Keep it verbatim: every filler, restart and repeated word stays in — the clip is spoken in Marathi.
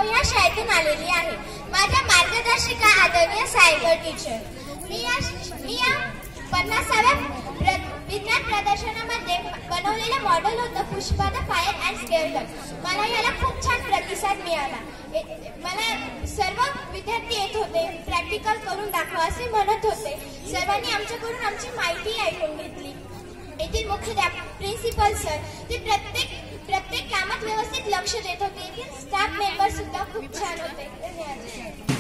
मी या शाळेतून आलेली आहे. माझ्या मार्गदर्शिका आदरणीय सायकर टीचर. मी या मी या पन्नासाव्या विज्ञान प्रदर्शनामध्ये बनवलेलं मॉडेल होतं Pushpa the fire and scare gun. मला याला खूप छान प्रतिसाद मिळाला. मला सर्व विद्यार्थी येत होते, प्रॅक्टिकल करून दाखवा असे म्हणत होते. सर्वांनी आमच्याकडून आमची माहिती ऐकून घेतली. येथील मुख्याध्यापक, प्रिन्सिपल सर ते प्रत्येक प्रत्येक कामात व्यवस्थित लक्ष देत होते. येथील स्टाफ मेंबर सुद्धा खूप छान होते. धन्यवाद.